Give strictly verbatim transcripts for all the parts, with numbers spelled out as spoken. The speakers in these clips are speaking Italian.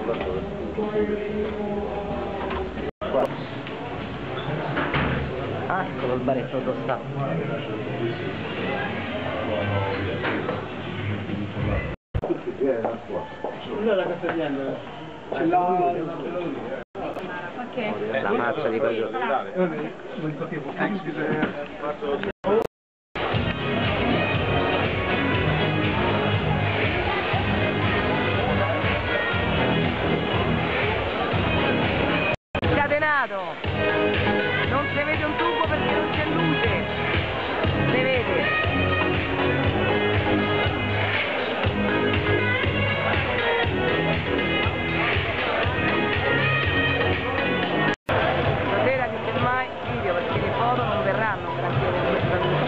Ah, eccolo il baretto tostato. Non è la castellana. C'è la... Ok. La mazza di quello. Scatenato! Non si vede un tubo perché non c'è luce! Si vede! Stasera che semmai video perché le foto non verranno granché con questa luce.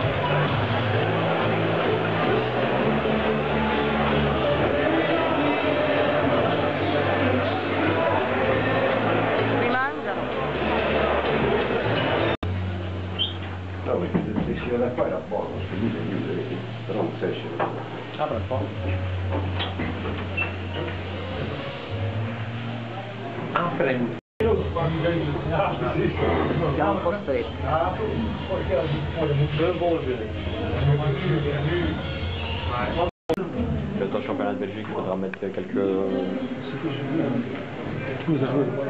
No, perché se esce da qua era buono, se lui è chiudere, però non si esce da qua. Apra un po'. Ah, prego. Siamo un po' stretti. Le championnat de Belgique, il faudra mettre quelques... Scusa,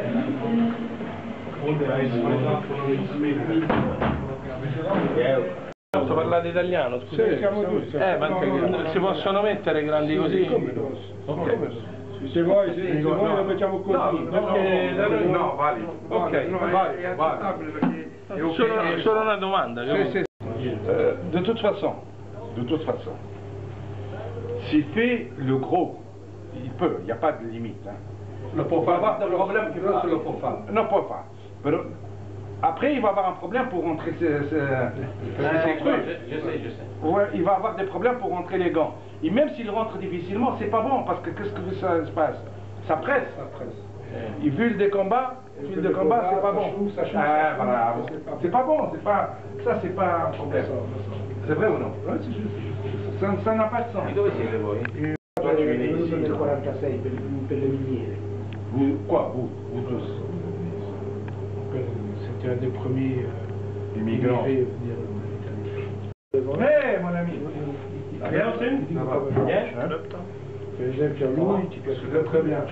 Posso parlare italiano, scusa? Sì, siamo tutti. Eh, ma anche, si possono mettere grandi così? Ok. Se vuoi, se, se vuoi lo mettiamo così. No, perché da noi no, vale. Ok, vale, vale. Solo, solo una domanda. Sì, sì. Euh, de toute façon, de toute façon, s'il fait le gros, il peut, il n'y a pas de limite. Hein. Le Il va avoir des problèmes. qui veut, c'est le profane. Non, pas pas. Mais après, il va avoir un problème pour rentrer ses, ses, ses trucs. Je sais, je sais. Ouais, il va avoir des problèmes pour rentrer les gants. Et même s'il rentre difficilement, c'est pas bon parce que qu'est-ce que ça se passe? Ça presse. Ça presse. Il vule des combats, vule des combats, c'est pas bon. Ah, voilà. C'est pas bon, c'est pas. Ça, c'est pas un problème. C'est vrai ou non? Ouais, c'est juste. Ça ça n'a pas de sens. E dove siete voi? Toi, tu es né ici. Nel quarantasei per, per le miniere. Vous, quoi, vous, vous tous? C'était un des premiers euh, Immigrants. immigrés à venir en Italie. Hey, mon ami. Bien, Ça va bien? Per esempio a lui ti piace très bien.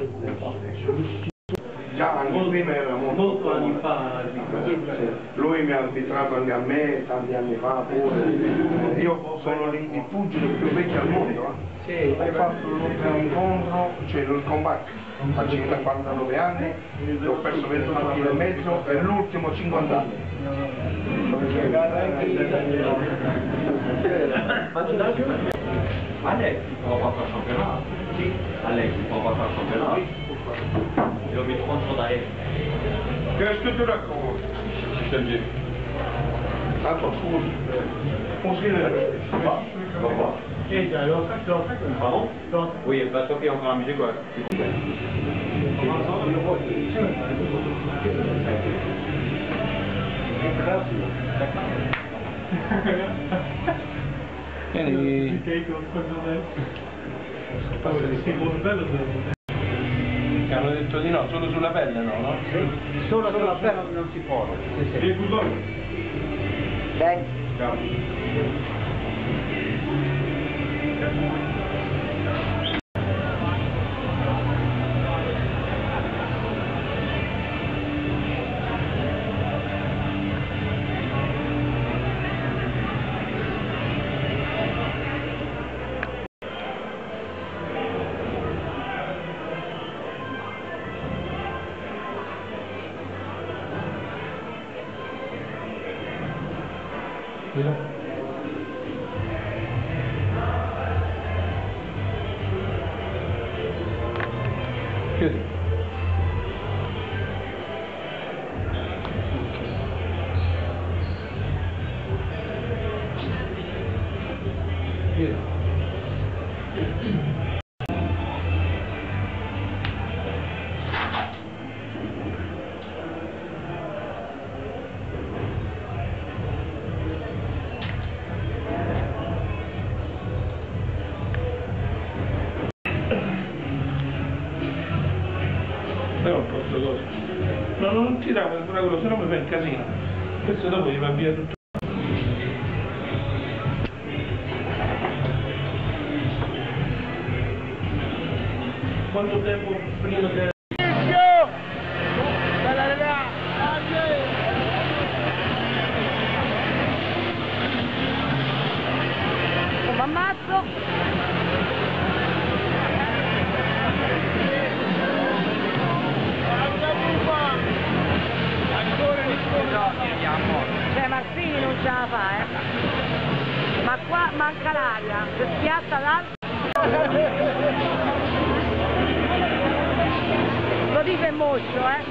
Già anni prima era molto. Molto anni fa. Lui mi ha arbitrato anche a me, tanti anni fa pure. Io sono il pugile più vecchio al mondo. Eh. Sì. Ho fatto l'ultimo incontro, cioè il combat a cinquantanove anni, ho perso ventuno chili e mezzo e l'ultimo cinquanta anni. Alex, on va faire championnat. Qui? Alex, on va faire championnat. Il a mis trente jours d'arrêt. Qu'est-ce que tu racontes? Je te le dis. Attends, scusi. Scusi, va, va, va. Pardon? Oui, bah toi qui es encore à la musique, ouais. Quindi... Che hanno detto di no, solo sulla pelle no, no? Solo sulla pelle non si può. Sì, sì. Dai. Ciao. Chiudi. Chiudi. però posso cosa. No, non tiravo ancora quello, se no mi fa un casino. Questo dopo gli va via tutto. Quanto tempo prima che... Come ammazzo? Cioè Marsini non ce la fa, eh? Ma qua manca l'aria, se schiatta l'altro. Lo dico è moscio, eh?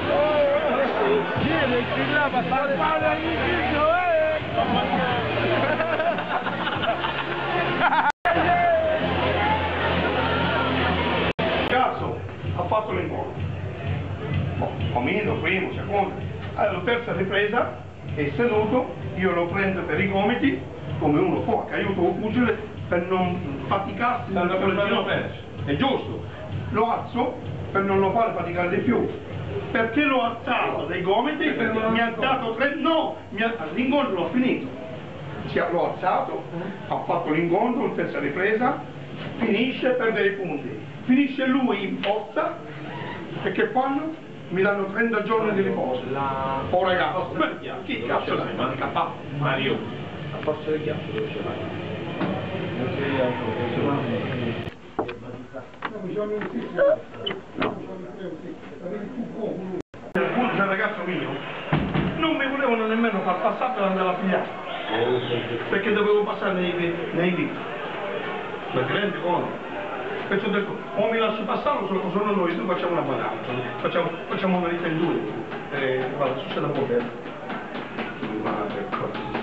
Viene, chi là, ma sta il pane all'inizio, eh! Cazzo, ha fatto l'incontro. Boh, comienzo, primo, secondo. Allora, terza ripresa, è seduto, io lo prendo per i gomiti, come uno può, che aiuto un pugile per non faticarsi. Stanno per fare no. È giusto. Lo alzo per non lo fare faticare di più. Perché l'ho alzato dai gomiti? Perché mi ha dato tre. No, l'incontro l'ho finito. L'ho alzato, ha fatto l'incontro, in terza ripresa, finisce, perde i punti. Finisce lui in forza, perché fanno? Mi danno trenta giorni di riposo. La... Oh ragazzi, beh, chi cazzo l'hai? Mario. A forza del ghiaccio dove ce l'hai? Non si vede Il punto del ragazzo mio non mi volevano nemmeno far passare per andare a pigliare, perché dovevo passare nei, nei diti. Ma ti rendi conto? Perciò ho detto, o mi lasci passare o sono, sono noi, tu facciamo una battaglia, facciamo, facciamo una vita in due. E guarda, succede un po' bene. Madre cortesia.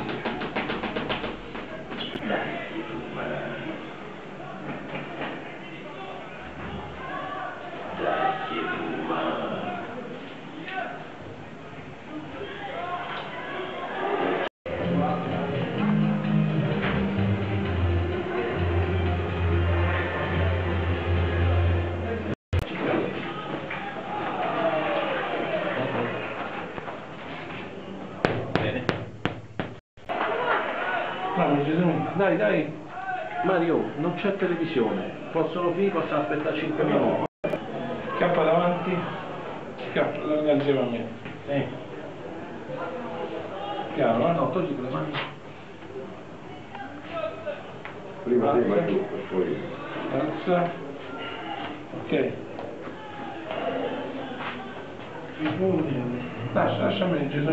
Dai, dai, Mario, non c'è televisione, possono finire, possono aspettare cinque minuti. Scappa davanti, scappa davanti insieme a me. Eh. Piano, no? No, togli con le mani. Prima te, ma tu, poi. Alza. Ok. Lascia, lasciami Gesù.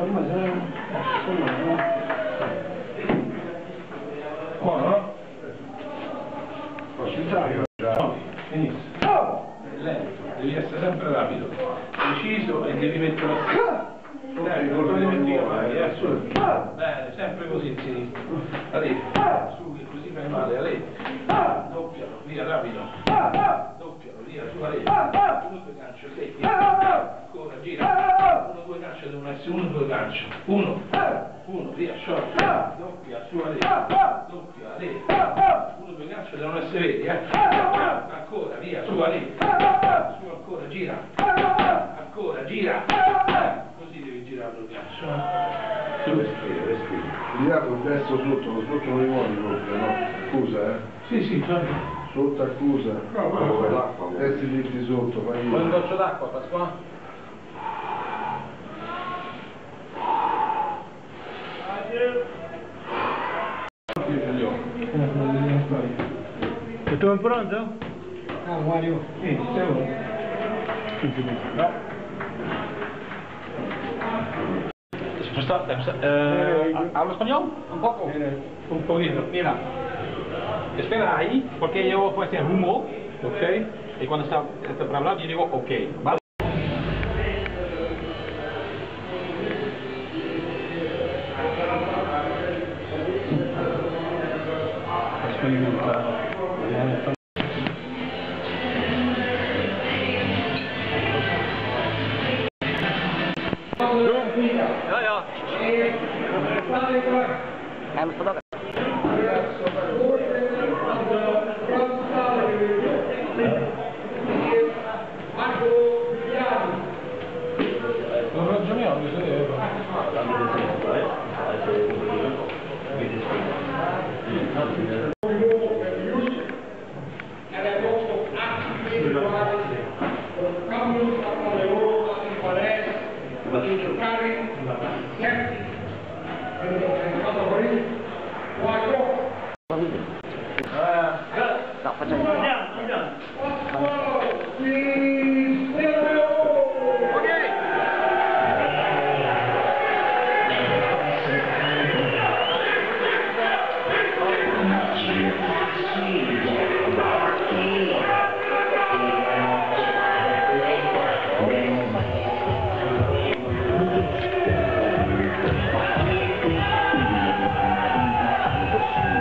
Buono, no? Posso entrare? No, finissimo. È lento, devi essere sempre rapido, preciso e devi mettere la dai, non lo dimentichi mai, eh, su. Bene, sempre così il sinistro. Allez, su, che così fai male, allez. Doppialo, via, rapido. Doppialo, via, su, allez. Uno, due ganci, secchi. Ancora, gira. Uno, due ganci devono essere uno, due ganci. Uno, uno, via, short. Doppia, su, allez. Doppia, allez. Uno, due ganci devono essere veri, eh. Ancora, via, su, allez. Su, ancora, gira. Ancora, gira. Così devi girare il gancio. Respira, respira. Girato il destro sotto, lo sotto non li vuole proprio, no? Accusa, eh? Sì, sì, certo. Sotto accusa. No, no, l'acqua. Testi dritti sotto, fai Vuoi un goccio d'acqua, Pasqua? Io ce li ho. E tu è pronto? Ah, Mario. Sì, sei uno. No. Está, eh, ¿Hablo español? Un poco. Un poquito. Mira, espera ahí, porque yo pues en humo, Ok? y cuando está, está para hablar, yo digo ok, ¿vale? Ja, ja. I'm photographer. No, facciamo. Andiamo, andiamo. Ok.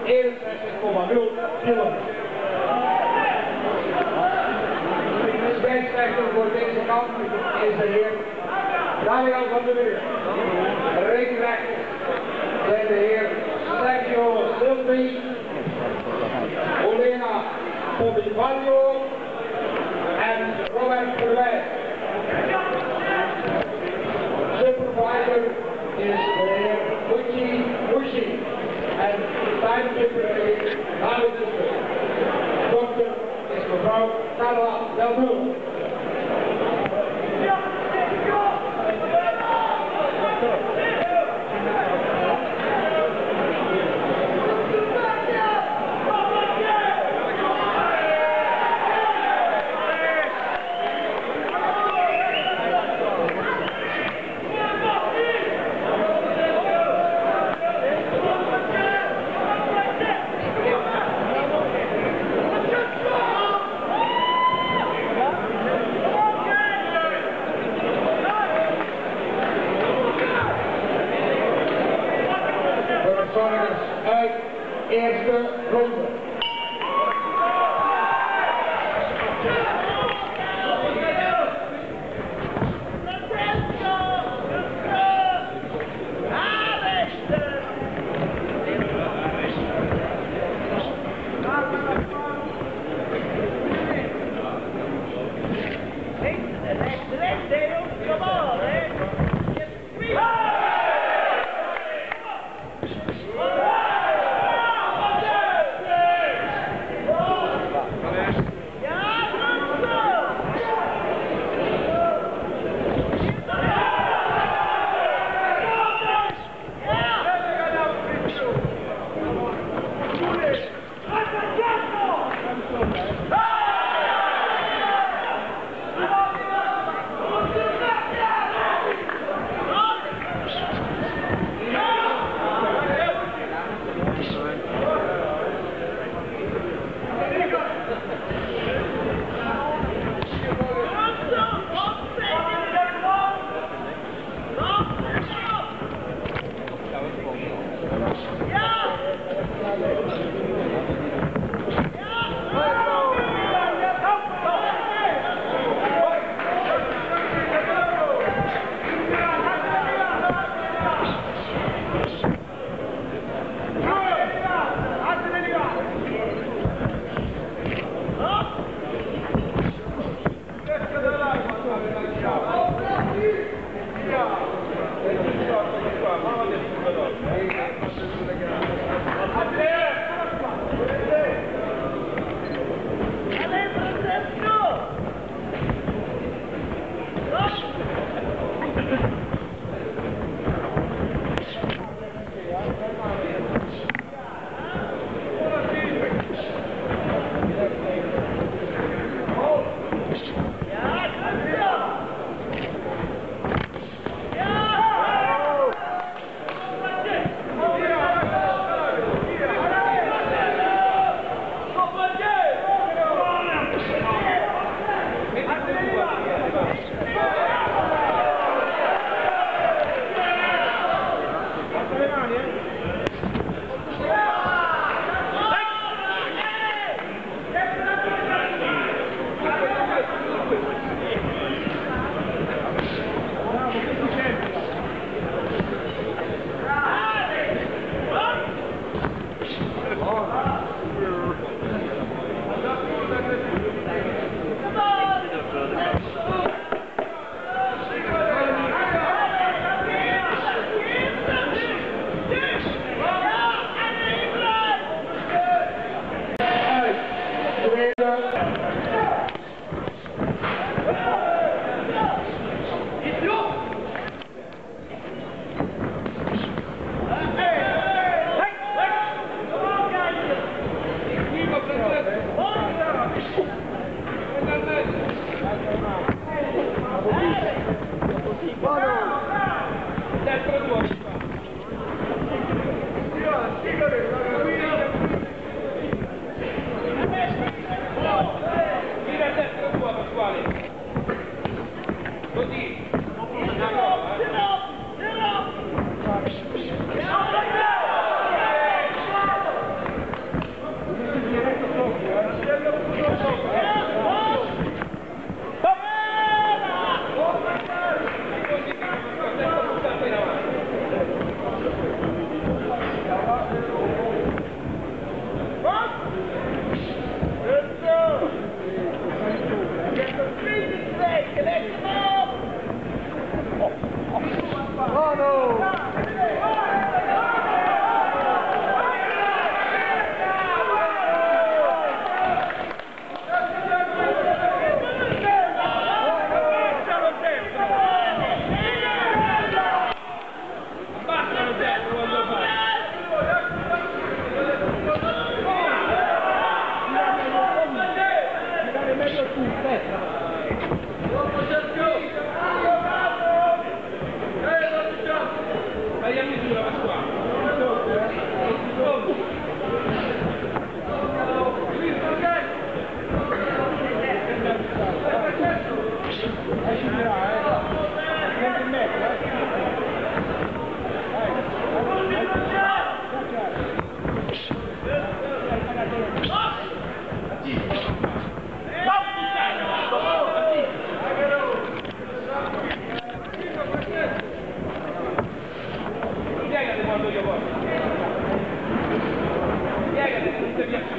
eenenzestig komma nul kilometer. De scheidsrechter voor deze kant is de heer Daniel van der Muur. Rekenrecht zijn de heer Sergio Silvi, Olena Pobivaglio en Robert Verwij. Supervisor is de heer Uchi Mushi en timekeeper is David Dusser. Dokter is mevrouw Carla Delmul. Uit eerste ronde. Piegate quando io voglio. Piegate che non ti piace.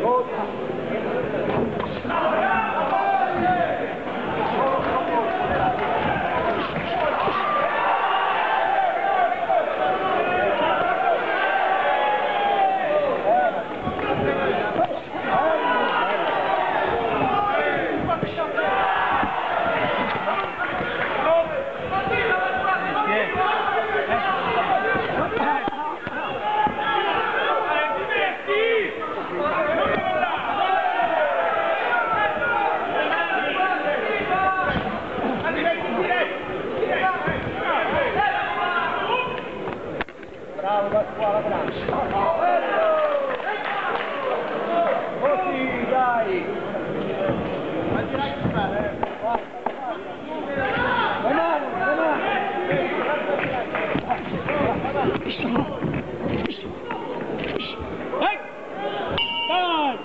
Bravo Pasquale, bravo. Così, dai. Le mani, le mani. Vai! Vai!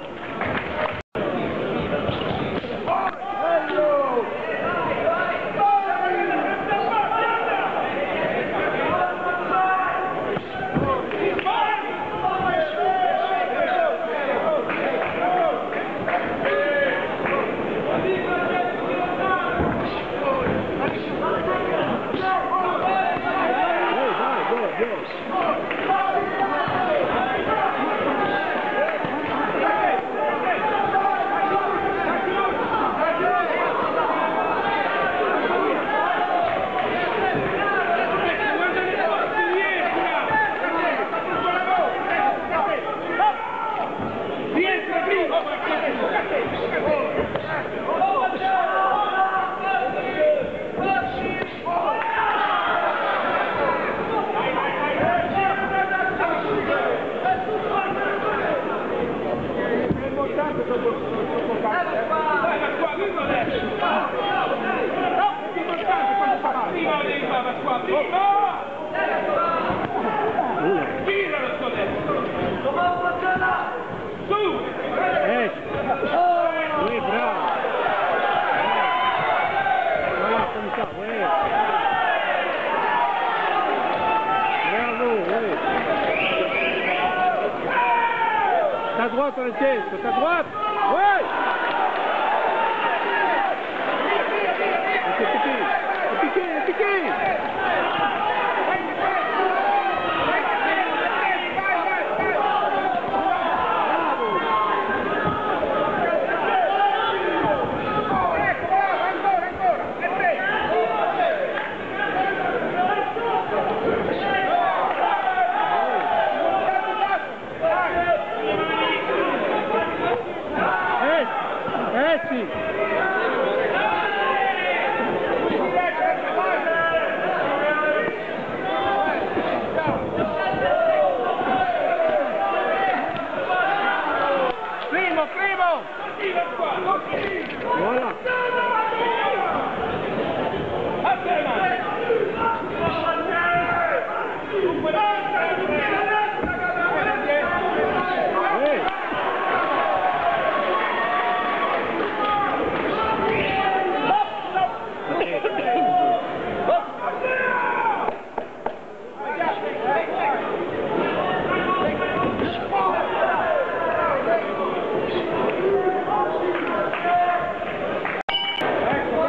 À droite, Francesco, à droite. Ouais. C'est piqué, c'est piqué, c'est piqué. Voilà. Ecco,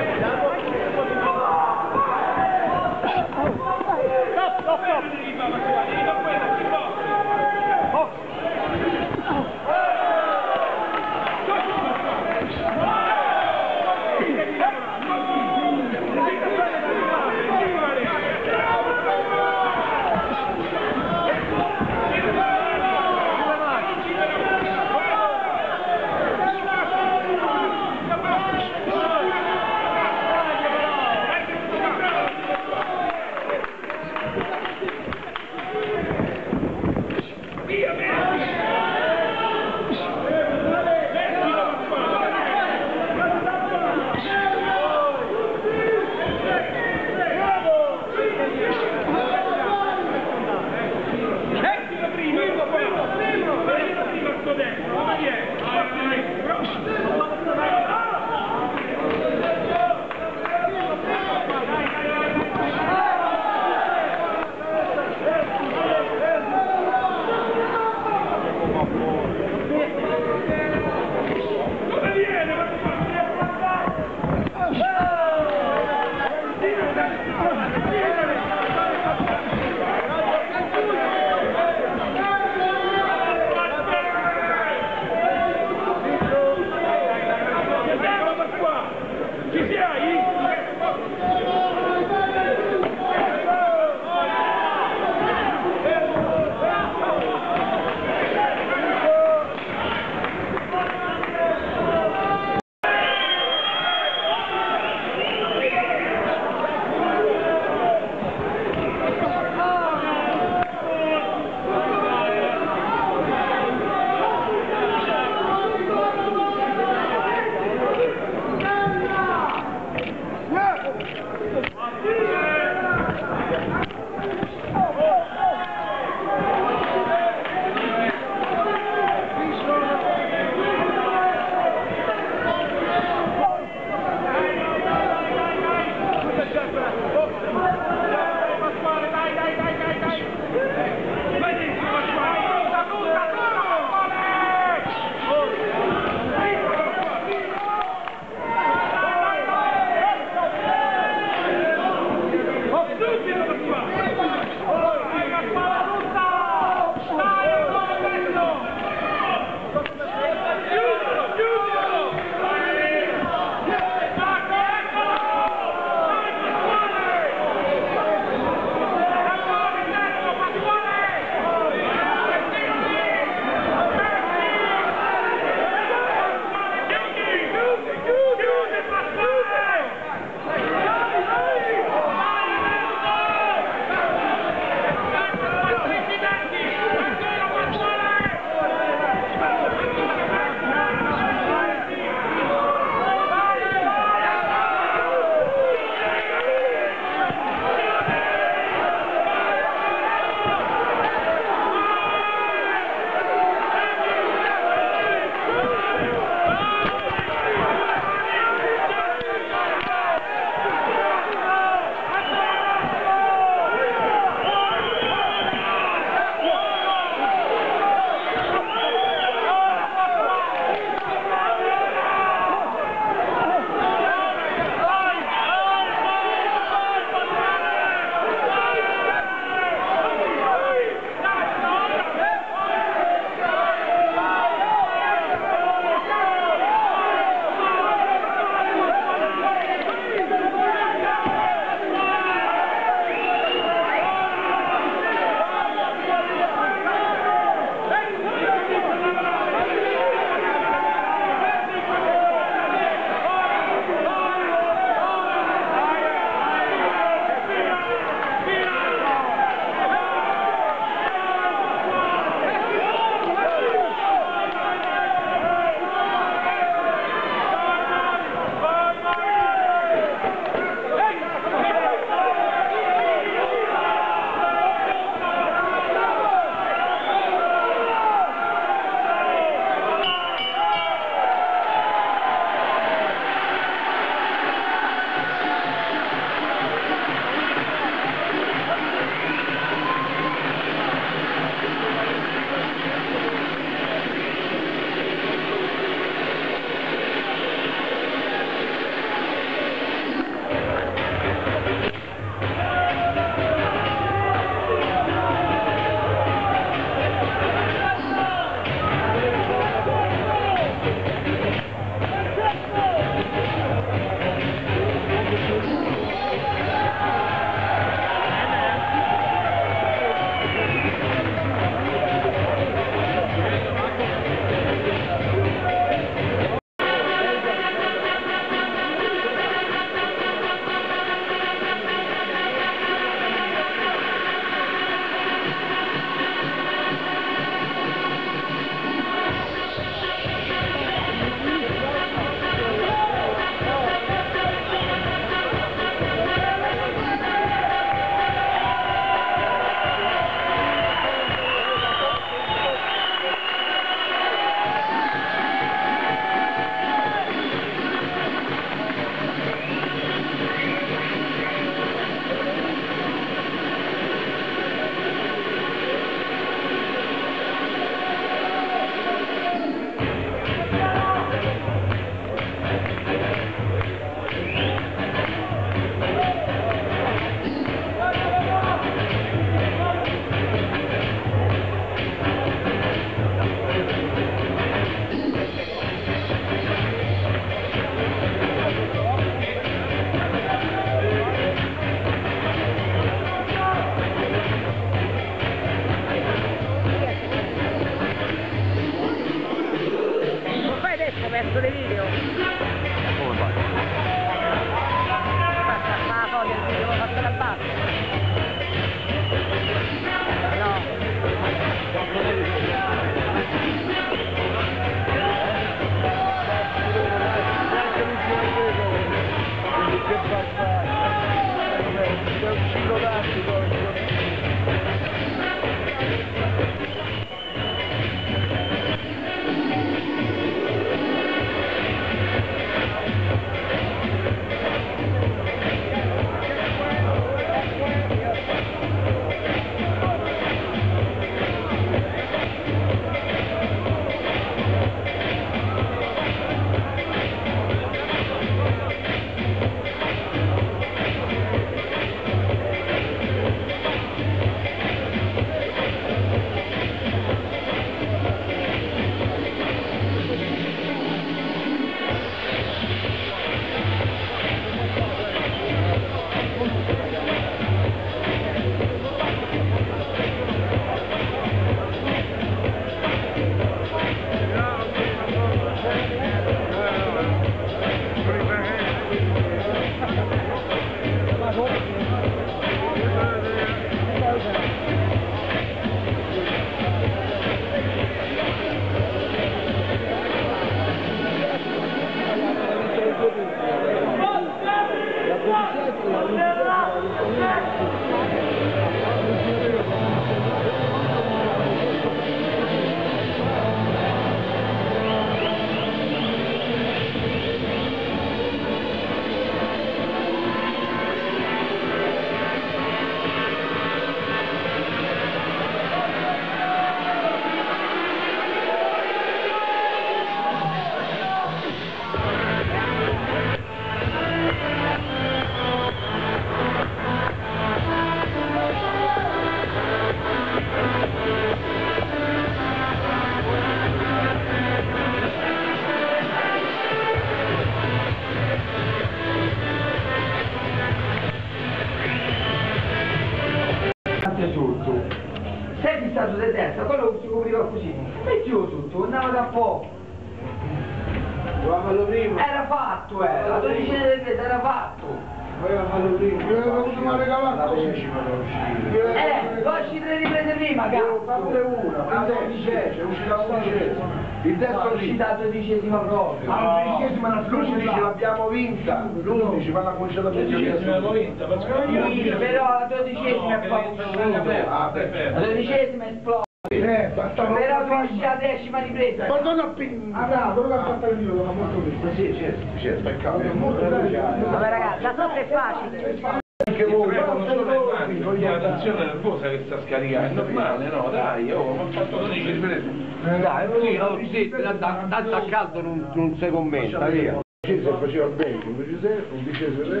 poco. Doveva farlo prima. Era fatto, eh, la dodicesima del mese era fatto. Doveva farlo prima. Io avevo avuto una regalata così. Eh, poi ci tre riprese prima, cazzo. Fatte una, ma la dodicesima, è uscita la dodicesima. Il No, testo è lì. uscita la dodicesima proprio. La dodicesima, l'undici l'abbiamo vinta. L'undici, ma la cominciata a L'undicesima l'avevo vinta, Sì, però la dodicesima è proprio. Ah, beh. La dodicesima è esplosa. Eh, fatta Però tu esci la decima ripresa. Ma non appena. Ah, bravo, non l'ha fatta il mio, l'ha molto bene. Sì, certo, certo, peccato. Vabbè ragazzi, la sotto è facile. Anche voi, non solo immagino, la tensione nervosa che sta scaricando, è normale, no? Dai, oh, ma ho fatto dodici riprese. Dai, così, no, sì, tanto a caldo non, non si commenta, via. Se faceva bene, undicesimo, undicesimo e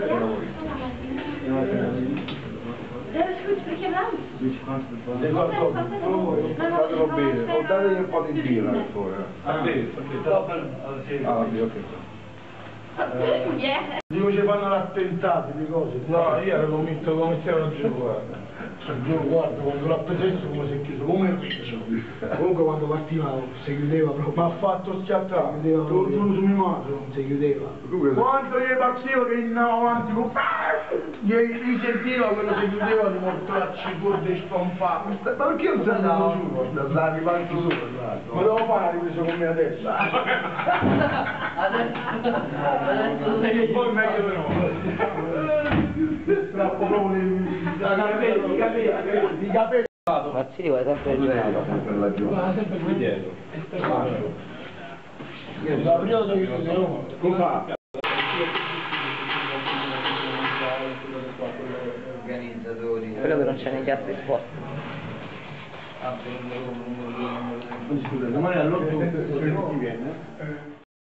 Dat is goed, spreek je wel? fatelo bene, o dategli un po' di birra per favore. Ah, sì, sì. Ah, sì, ok. Ja. Dico ci fanno l'attentato di cose. No, io ero convinto che mettevano giù, guarda. Io guarda, quando l'ha preso come si è chiuso, come il riccio. Comunque quando partiva si chiudeva proprio. Ma ha fatto schiattare, si chiudeva proprio. Tu su mio maso. Si chiudeva. Quanto gli partiva che andava avanti con... Gli, gli sentiva quello si chiudeva di mostrarci corde stompate. Ma perché non si andava giù? Da stare avanti su. Ma devo fare ripreso con me adesso. Poi meglio di no. Troppo proprio i capelli, i capelli, i capelli. Ma sì, vuoi sempre il Per la giornata. Ma sempre qui dietro. La prima che io come organizzatori. Quello che non c'è neanche altri sport. Scusa, domani all'otto viene?